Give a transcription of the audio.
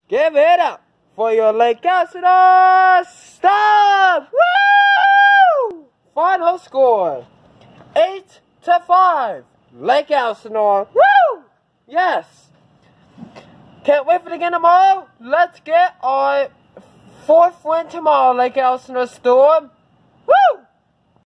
Give it up for your Lake Elsinore Stars! Woo! Final score 8-5. Lake Elsinore. Woo! Yes. Can't wait for the game tomorrow. Let's get our 4th win tomorrow, Lake Elsinore Storm. Woo!